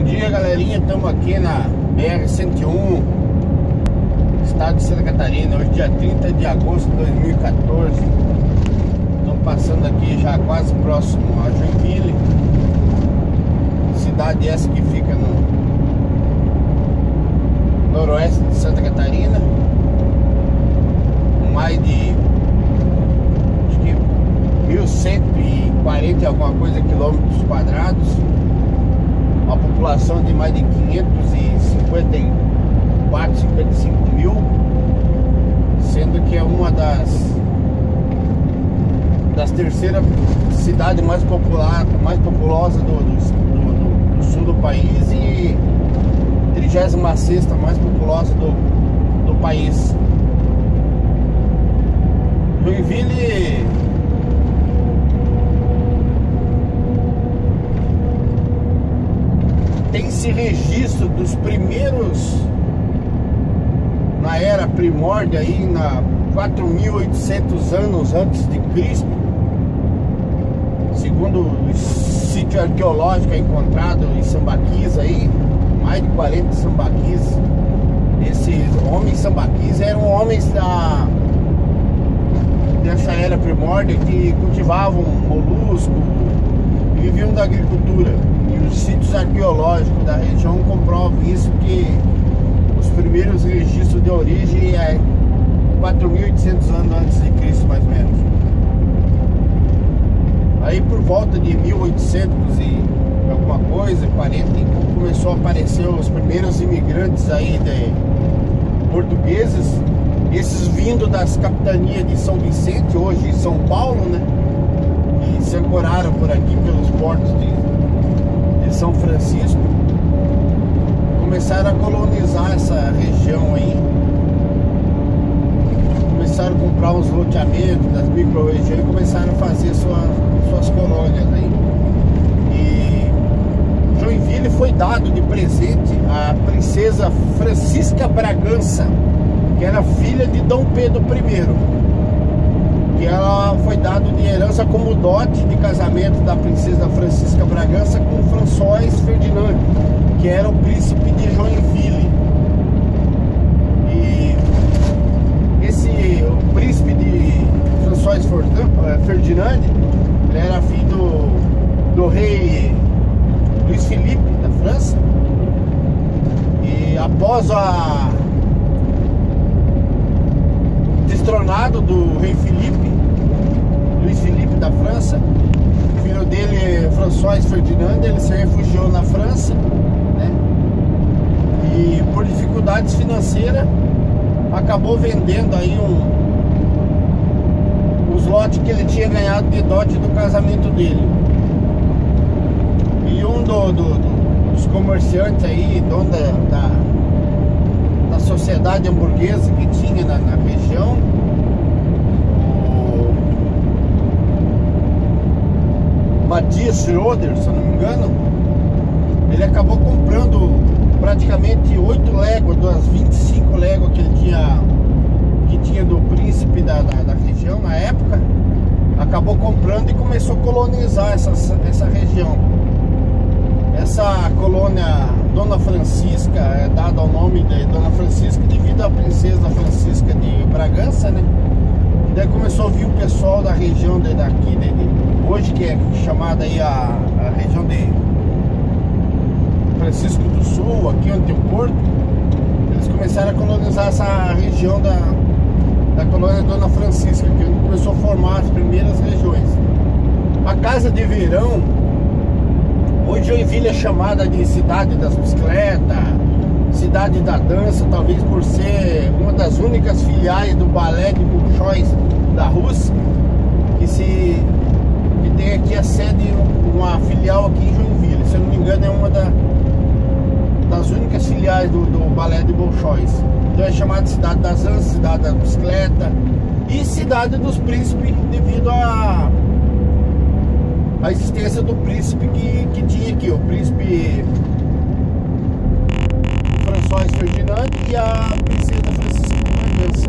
dia, galerinha, estamos aqui na BR-101, estado de Santa Catarina. Hoje dia 30 de agosto de 2014. Estamos passando aqui já quase próximo a Joinville, cidade essa que fica no noroeste de Santa Catarina, mais de acho que 1.140 e alguma coisa quilômetros quadrados, uma população de mais de 554, 55 mil, sendo que é uma das terceiras cidades mais populosas do sul do país e 36ª mais populosa do país. Joinville tem esse registro dos primeiros, na era primórdia, aí na 4.800 anos antes de Cristo, segundo o sítio arqueológico encontrado em Sambaquis, aí mais de 40 sambaquis. Esses homens sambaquis eram homens dessa era primórdia que cultivavam molusco e viviam da agricultura. E os sítios arqueológicos da região comprovam isso, que os primeiros registros de origem é 4.800 anos antes de Cristo, mais ou menos. Aí por volta de 1800 e alguma coisa, 40 e pouco, começou a aparecer os primeiros imigrantes aí portugueses, esses vindo das capitanias de São Vicente, hoje São Paulo, né? E se ancoraram por aqui pelos portos de São Francisco, começaram a colonizar essa região aí, começaram a comprar uns loteamentos das micro-regiões e começaram a fazer suas colônias aí. E Joinville foi dado de presente à princesa Francisca Bragança, que era filha de Dom Pedro I, que ela foi dado de herança como dote de casamento da princesa Francisca Bragança com François Ferdinand, que era o príncipe de Joinville. E o príncipe de François Ferdinand, ele era filho do rei Luís Felipe da França. E após destronado do rei Luís Felipe da França, o filho dele, François Ferdinand, ele se refugiou na França, né? E por dificuldades financeiras acabou vendendo aí os lotes que ele tinha ganhado de dote do casamento dele. E um dos comerciantes aí, dono da sociedade hamburguesa que tinha na região, o Matthias Schroeder, se eu não me engano, ele acabou comprando praticamente 8 léguas das 25 léguas que ele tinha do príncipe da região na época. Acabou comprando e começou a colonizar essa região. Essa colônia Dona Francisca é dada ao nome de Dona Francisca devido à princesa Francisca de Bragança, né? E daí começou a vir o pessoal da região daqui, hoje que é chamada aí a região de Francisco do Sul, aqui onde tem o porto. Eles começaram a colonizar essa região da colônia Dona Francisca, que começou a formar as primeiras regiões. A Casa de Verão, hoje Joinville é chamada de cidade das bicicletas, cidade da dança, talvez por ser uma das únicas filiais do balé de Bolshoi da Rússia, que tem aqui a sede, uma filial aqui em Joinville. Se eu não me engano, é uma das únicas filiais do balé de Bolshoi. Então é chamada de cidade das danças, cidade da bicicleta e cidade dos príncipes, devido a existência do príncipe que tinha aqui, o príncipe François Ferdinand e a princesa Francisca de Bragança.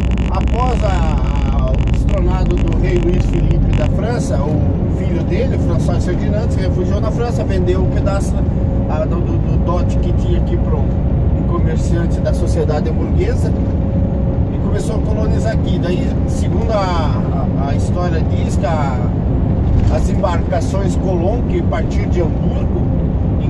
Após o destronado do rei Luís Felipe da França, o filho dele, François Ferdinand se refugiou na França, vendeu um pedaço do dote que tinha aqui para um comerciante da sociedade burguesa e começou a colonizar aqui. Daí, segundo a história diz que as embarcações Colón, que partiram de Hamburgo em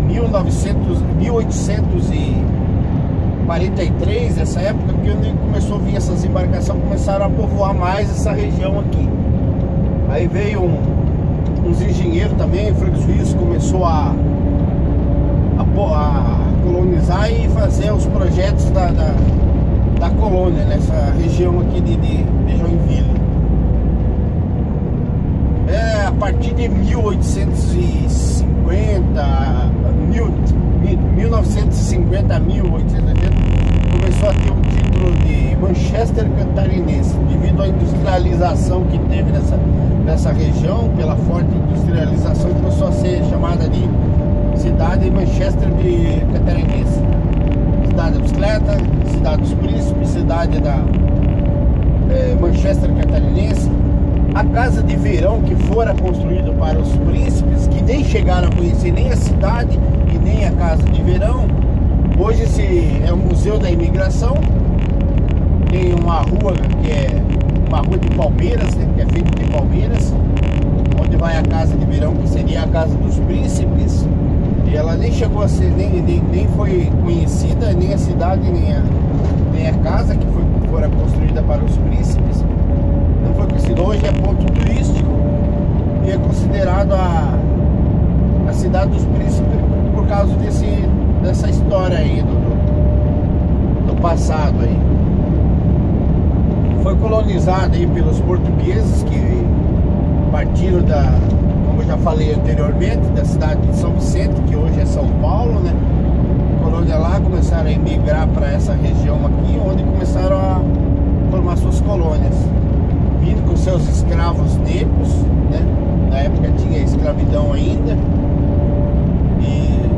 1843, essa época que começou a vir essas embarcações, começaram a povoar mais essa região aqui. Aí veio uns engenheiros também, o Franco Suíço começou a colonizar e fazer os projetos da colônia nessa região aqui de Joinville. A partir de 1950 a 1880, começou a ter um título de Manchester Catarinense, devido à industrialização que teve nessa região. Pela forte industrialização, começou a ser chamada de cidade Manchester de Catarinense, cidade da bicicleta, cidade dos príncipes, cidade da Manchester Catarinense. A casa de verão que fora construída para os príncipes, que nem chegaram a conhecer nem a cidade e nem a casa de verão, hoje é o Museu da Imigração. Tem uma rua que é uma rua de palmeiras, né, que é feita de palmeiras, onde vai a casa de verão, que seria a casa dos príncipes. E ela nem chegou a ser, nem foi conhecida, nem a cidade, nem a casa que fora construída para os príncipes. Não foi conhecido. Hoje é ponto turístico e é considerado a cidade dos príncipes por causa dessa história aí do passado aí. Foi colonizada aí pelos portugueses que partiram como eu já falei anteriormente, da cidade de São Vicente, que hoje é São Paulo, né? Colônia lá, começaram a emigrar para essa região aqui, onde começaram a formar suas colônias, vindo com seus escravos negros, né? Na época tinha escravidão ainda, e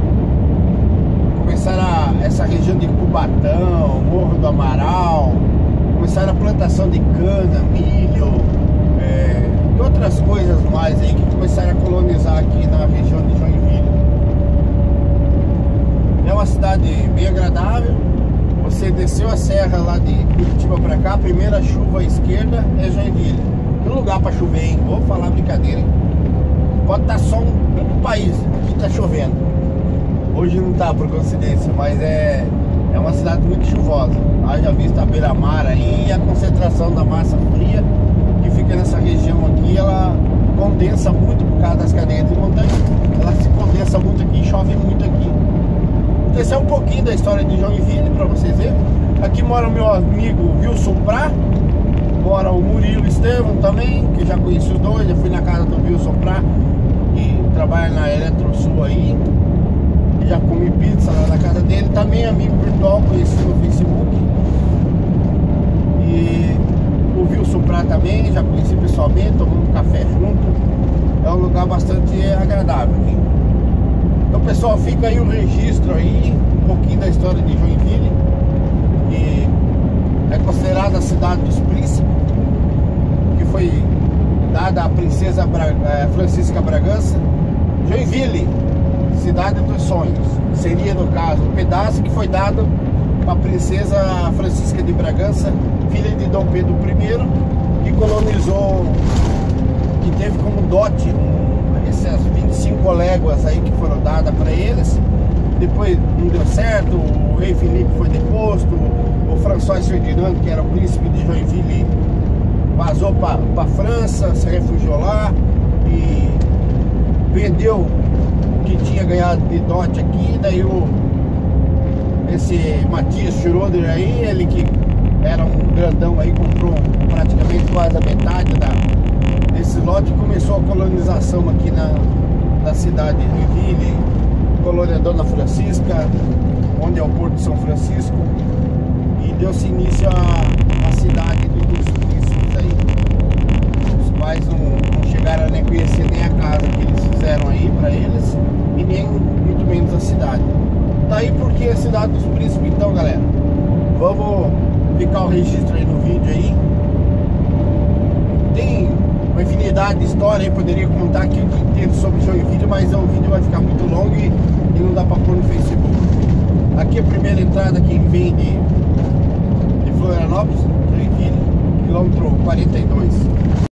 começaram essa região de Cubatão, Morro do Amaral, começaram a plantação de cana, milho, e outras coisas mais aí que começaram a colonizar aqui na região de Joinville. É uma cidade bem agradável. Você desceu a serra lá de Curitiba pra cá, a primeira chuva à esquerda é Joinville. Que lugar pra chover, hein? Vou falar brincadeira, hein? Pode estar só um país, aqui tá chovendo. Hoje não tá, por coincidência, mas é uma cidade muito chuvosa. Haja vista a beira-mar aí, e a concentração da massa fria que fica nessa região aqui, ela condensa muito por causa das cadeias de montanha. Ela se condensa muito aqui, chove muito aqui. Esse é um pouquinho da história de Joinville para vocês verem. Aqui mora o meu amigo Wilson Prá, mora o Murilo Estevam também, que já conheci os dois, já fui na casa do Wilson Prá, que trabalha na Eletrosul aí. Já comi pizza lá na casa dele, também amigo virtual, conheci no Facebook. E o Wilson Prá também, já conheci pessoalmente, tomamos um café junto. É um lugar bastante agradável aqui. Então, pessoal, fica aí o registro aí, um pouquinho da história de Joinville, que é considerada a cidade dos príncipes, que foi dada à princesa Francisca Bragança. Joinville, cidade dos sonhos, seria no caso um pedaço que foi dado para a princesa Francisca de Bragança, filha de Dom Pedro I, que colonizou, que teve como dote essas 25 léguas aí que foram dadas para eles. Depois não deu certo, o rei Felipe foi deposto, o François Ferdinand, que era o príncipe de Joinville, vazou para a França, se refugiou lá e vendeu o que tinha ganhado de dote aqui. Daí esse Matias Schroeder aí, ele que era um grandão aí, comprou praticamente quase a metade desse lote e começou a colonização aqui na cidade de Joinville, colônia Dona Francisca, onde é o Porto de São Francisco, e deu-se início à cidade dos príncipes aí, os quais não chegaram a nem conhecer nem a casa que eles fizeram aí para eles, e nem muito menos a cidade. Daí porque a cidade dos príncipes. Então, galera, vamos ficar o registro aí no vídeo aí. Tem uma infinidade de história, eu poderia contar aqui o dia inteiro sobre Joinville, mas o vídeo vai ficar muito longo e não dá para pôr no Facebook. Aqui é a primeira entrada que vem de Florianópolis, Joinville, quilômetro 42.